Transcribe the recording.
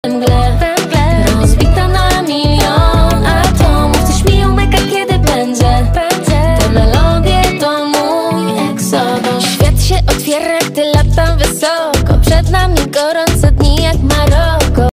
mgle, rozbita na milion atomów. Coś mi umyka, kiedy pędzę. Te melodie to mój eksodus. Świat się otwiera, gdy latam wysoko. Przed nami gorące dni jak Maroko.